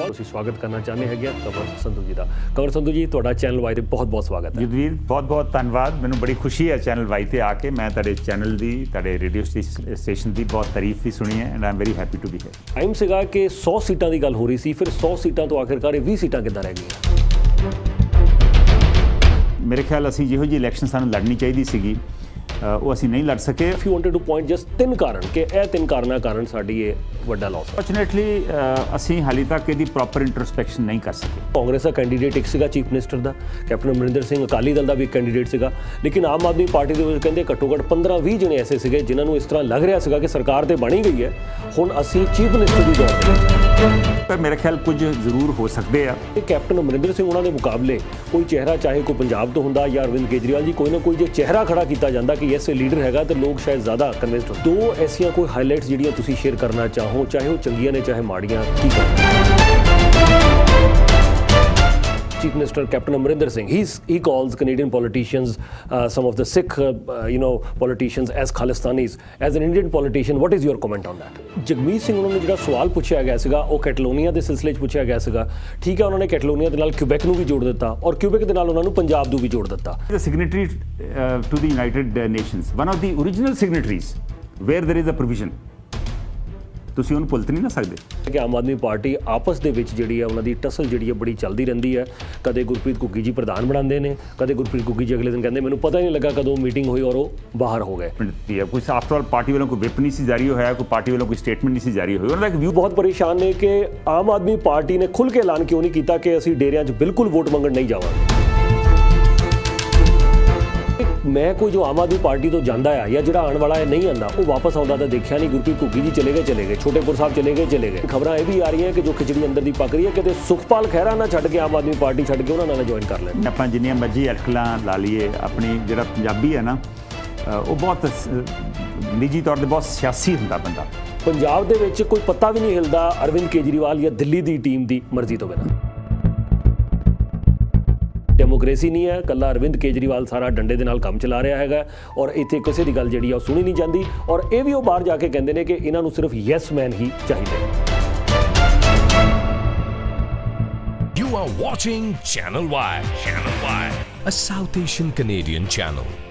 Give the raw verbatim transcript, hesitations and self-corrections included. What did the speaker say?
ਜਾਸਵਾਲ ਤੁਸੀਂ ਸਵਾਗਤ ਕਰਨਾ ਚਾਹੁੰਦੇ ਹੈਗੇ ਕੰਵਰ ਸੰਧੂ ਜੀ ਦਾ। ਕੰਵਰ ਸੰਧੂ ਜੀ ਤੁਹਾਡਾ ਚੈਨਲ ਵਾਈ ਤੇ ਬਹੁਤ ਬਹੁਤ ਸਵਾਗਤ ਹੈ। ਯੁਧਵੀਰ ਬਹੁਤ ਬਹੁਤ ਧੰਨਵਾਦ। ਮੈਨੂੰ ਬੜੀ ਖੁਸ਼ੀ ਹੈ ਚੈਨਲ ਵਾਈ ਤੇ ਆ ਕੇ। ਮੈਂ ਤੁਹਾਡੇ ਚੈਨਲ ਦੀ ਤੁਹਾਡੇ ਰੇਡੀਓ ਸਟੇਸ਼ਨ ਦੀ ਬਹੁਤ ਤਾਰੀਫ ਵੀ ਸੁਣੀ ਹੈ and I am very happy to be here. Time ਸੀਗਾ ਕਿ ਸੌ ਸੀਟਾਂ ਦੀ ਗੱਲ ਹੋ ਰਹੀ ਸੀ, ਫਿਰ ਸੌ ਸੀਟਾਂ ਤੋਂ ਆਖਿਰਕਾਰ ਇਹ ਵੀਹ ਸੀਟਾਂ ਕਿੱਦਾਂ ਰਹਿ ਗਈਆਂ? ਮੇਰੇ ਖਿਆਲ ਅਸੀਂ ਜਿਹੋ ਜਿਹੀ ਇਲੈਕਸ਼ਨ ਸਾਨੂੰ ਲੜਨੀ ਚਾਹੀਦੀ ਸੀਗੀ ਉਹ ਅਸੀਂ ਨਹੀਂ ਲੜ ਸਕੇ। If you wanted to point just ਤਿੰਨ ਕਾਰਨ ਕਿ ਇਹ ਤਿੰਨ ਕਾਰਨਾਂ ਕਾਰਨ ਸਾਡੀ ਇਹ ਵੱਡਾ ਲਾਸ ਹੈ। ਫੋਰਚੂਨੇਟਲੀ ਅਸੀਂ ਹਾਲੇ ਤੱਕ ਇਹਦੀ ਪ੍ਰੋਪਰ ਇੰਟਰਸਪੈਕਸ਼ਨ ਨਹੀਂ ਕਰ ਸਕੇ। ਕਾਂਗਰਸ ਦਾ ਕੈਂਡੀਡੇਟ ਇੱਕ ਸੀਗਾ ਚੀਫ ਮਿਨਿਸਟਰ ਦਾ, ਕੈਪਟਨ ਅਮਰਿੰਦਰ ਸਿੰਘ। ਅਕਾਲੀ ਦਲ ਦਾ ਵੀ ਕੈਂਡੀਡੇਟ ਸੀਗਾ, ਲੇਕਿਨ ਆਮ ਆਦਮੀ ਪਾਰਟੀ ਦੇ ਵਿੱਚ ਕਹਿੰਦੇ ਘੱਟੋ ਘੱਟ ਪੰਦਰਾਂ ਵੀਹ ਜਣੇ ਐਸੇ ਸੀਗੇ ਜਿਨ੍ਹਾਂ ਨੂੰ ਇਸ ਤਰ੍ਹਾਂ ਲੱਗ ਰਿਹਾ ਸੀਗਾ ਕਿ ਸਰਕਾਰ ਤੇ ਬਣੀ ਗਈ ਹੈ, ਹੁਣ ਅਸੀਂ ਚੀਫ ਮਿਨਿਸਟਰ ਦੀ ਦੌੜ ਦੇ ਵਿੱਚ। ਪਰ ਮੇਰੇ ਖਿਆਲ ਕੁਝ ਜ਼ਰੂਰ ਹੋ ਸਕਦੇ ਆ। ਕੈਪਟਨ ਅਮਰਿੰਦਰ ਸਿੰਘ ਉਹਨਾਂ ਦੇ ਮੁਕਾਬਲੇ ਕੋਈ ਚਿਹਰਾ ਚਾਹੇ ਕੋਈ ਪੰਜਾਬ ਤੋਂ ਹੁੰਦਾ ਜਾਂ ਅਰਵਿੰਦ ਕੇਜਰੀਵਾਲ ਜੀ, ਕੋਈ ਨਾ ਕੋਈ ਜੇ ਚਿਹਰਾ ਖੜਾ ਕੀਤਾ ਜਾਂਦਾ ਕਿ ਐਸੇ ਲੀਡਰ ਹੈਗਾ ਤਾਂ ਲੋਕ ਸ਼ਾਇਦ ਜ਼ਿਆਦਾ ਕਨਵਿੰਸਡ ਹੋ। ਦੋ ਐਸੀਆਂ ਕੋਈ ਹਾਈਲਾਈਟਸ ਜਿਹੜੀਆਂ ਤੁਸੀਂ ਸ਼ੇਅਰ ਕਰਨਾ ਚਾਹੋ, ਚਾਹੇ ਉਹ ਚੰਗੀਆਂ ਨੇ ਚਾਹੇ ਮਾੜੀਆਂ, ਕੀ Chief Minister Captain Amarinder Singh, he's, he calls Canadian politicians, uh, some of the Sikh, uh, you know, politicians as Khalistanis. As an Indian politician, what is your comment on that? Jagmeet Singh ਉਹਨਾਂ ਨੂੰ ਜਿਹੜਾ ਸਵਾਲ ਪੁੱਛਿਆ ਗਿਆ ਸੀਗਾ ਉਹ ਕੈਟਲੋਨੀਆ ਦੇ ਸਿਲਸਿਲੇ 'ਚ ਪੁੱਛਿਆ ਗਿਆ ਸੀਗਾ। ਠੀਕ ਹੈ, ਉਹਨਾਂ ਨੇ ਕੈਟਲੋਨੀਆ ਦੇ ਨਾਲ ਕਿਊਬੈਕ ਨੂੰ ਵੀ ਜੋੜ ਦਿੱਤਾ ਔਰ ਕਿਊਬੈਕ ਦੇ ਨਾਲ ਉਹਨਾਂ ਨੂੰ ਪੰਜਾਬ ਨੂੰ ਵੀ ਜੋੜ ਦਿੱਤਾ। Signatory to the United Nations, one of the original signatories where there is a provision, ਤੁਸੀਂ ਉਹਨੂੰ ਭੁੱਲ ਨਹੀਂ ਨਾ ਸਕਦੇ ਕਿ ਆਮ ਆਦਮੀ ਪਾਰਟੀ ਆਪਸ ਦੇ ਵਿੱਚ ਜਿਹੜੀ ਹੈ ਉਹਨਾਂ ਦੀ ਟਸਲ ਜਿਹੜੀ ਹੈ ਬੜੀ ਚੱਲਦੀ ਰਹਿੰਦੀ ਹੈ। ਕਦੇ ਗੁਰਪ੍ਰੀਤ ਘੁੱਗੀ ਜੀ ਪ੍ਰਧਾਨ ਬਣਾਉਂਦੇ ਨੇ, ਕਦੇ ਗੁਰਪ੍ਰੀਤ ਘੁੱਗੀ ਜੀ ਅਗਲੇ ਦਿਨ ਕਹਿੰਦੇ ਮੈਨੂੰ ਪਤਾ ਹੀ ਨਹੀਂ ਲੱਗਾ ਕਦੋਂ ਮੀਟਿੰਗ ਹੋਈ ਔਰ ਉਹ ਬਾਹਰ ਹੋ ਗਏ। ਕੋਈ ਆਫਟਰ ਆਲ ਪਾਰਟੀ ਵੱਲੋਂ ਕੋਈ ਵਿਪ ਨਹੀਂ ਸੀ ਜਾਰੀ ਹੋਇਆ, ਕੋਈ ਪਾਰਟੀ ਵੱਲੋਂ ਕੋਈ ਸਟੇਟਮੈਂਟ ਨਹੀਂ ਸੀ ਜਾਰੀ ਹੋਈ। ਉਹਨਾਂ ਦਾ ਇੱਕ ਵਿਊ ਬਹੁਤ ਪਰੇਸ਼ਾਨ ਨੇ ਕਿ ਆਮ ਆਦਮੀ ਪਾਰਟੀ ਨੇ ਖੁੱਲ੍ਹ ਕੇ ਐਲਾਨ ਕਿਉਂ ਨਹੀਂ ਕੀਤਾ ਕਿ ਅਸੀਂ ਡੇਰਿਆਂ 'ਚ ਬਿਲਕੁਲ ਵੋਟ ਮੰਗਣ ਨਹੀਂ ਜਾਵਾਂਗੇ। ਮੈਂ ਕੋਈ ਜੋ ਆਮ ਆਦਮੀ ਪਾਰਟੀ ਤੋਂ ਜਾਂਦਾ ਆ ਜਾਂ ਜਿਹੜਾ ਆਉਣ ਵਾਲਾ ਹੈ ਨਹੀਂ ਆਉਂਦਾ ਉਹ ਵਾਪਸ ਆਉਂਦਾ ਤਾਂ ਦੇਖਿਆ ਨਹੀਂ। ਗੁਰਪ੍ਰੀਤ ਘੁੱਗੀ ਜੀ ਚਲੇ ਗਏ ਚਲੇ ਗਏ ਛੋਟੇਪੁਰ ਸਾਹਿਬ ਚਲੇ ਗਏ ਚਲੇ ਗਏ। ਖਬਰਾਂ ਇਹ ਵੀ ਆ ਰਹੀਆਂ ਕਿ ਜੋ ਖਿਚੜੀ ਅੰਦਰ ਦੀ ਪੱਕ ਰਹੀ ਹੈ ਕਿਤੇ ਸੁਖਪਾਲ ਖਹਿਰਾ ਨਾ ਛੱਡ ਕੇ ਆਮ ਆਦਮੀ ਪਾਰਟੀ ਛੱਡ ਕੇ ਉਹਨਾਂ ਨਾਲ ਜੁਆਇਨ ਕਰ ਲੈਣ। ਆਪਾਂ ਜਿੰਨੀਆਂ ਮਰਜ਼ੀ ਅਟਕਲਾਂ ਲਾ ਲਈਏ, ਆਪਣੀ ਜਿਹੜਾ ਪੰਜਾਬੀ ਹੈ ਨਾ ਉਹ ਬਹੁਤ ਨਿੱਜੀ ਤੌਰ 'ਤੇ ਬਹੁਤ ਸਿਆਸੀ ਹੁੰਦਾ ਬੰਦਾ। ਪੰਜਾਬ ਦੇ ਵਿੱਚ ਕੋਈ ਪੱਤਾ ਵੀ ਨਹੀਂ ਹਿਲਦਾ ਅਰਵਿੰਦ ਕੇਜਰੀਵਾਲ ਜਾਂ ਦਿੱਲੀ ਦੀ ਟੀਮ ਦੀ ਮਰਜ਼ੀ ਤੋਂ ਬਿਨਾਂ। ਡੈਮੋਕ੍ਰੇਸੀ ਨਹੀਂ ਹੈ, ਕੱਲਾ ਅਰਵਿੰਦ ਕੇਜਰੀਵਾਲ ਸਾਰਾ ਡੰਡੇ ਦੇ ਨਾਲ ਕੰਮ ਚਲਾ ਰਿਹਾ ਹੈਗਾ ਔਰ ਇੱਥੇ ਕਿਸੇ ਦੀ ਗੱਲ ਜਿਹੜੀ ਆ ਉਹ ਸੁਣੀ ਨਹੀਂ ਜਾਂਦੀ ਔਰ ਇਹ ਵੀ ਉਹ ਬਾਹਰ ਜਾ ਕੇ ਕਹਿੰਦੇ ਨੇ ਕਿ ਇਹਨਾਂ ਨੂੰ ਸਿਰਫ ਯੈਸ ਮੈਨ ਹੀ ਚਾਹੀਦੇ। You are watching Channel Y, Channel Y, a South Asian Canadian channel.